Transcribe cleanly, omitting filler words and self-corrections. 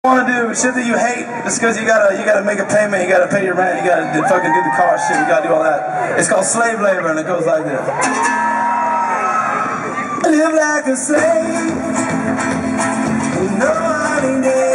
Want to do shit that you hate just because you gotta make a payment, you gotta pay your rent, you gotta fucking do the car shit, you gotta do all that. It's called slave labor, and it goes like this. Live like a slave, nobody knows.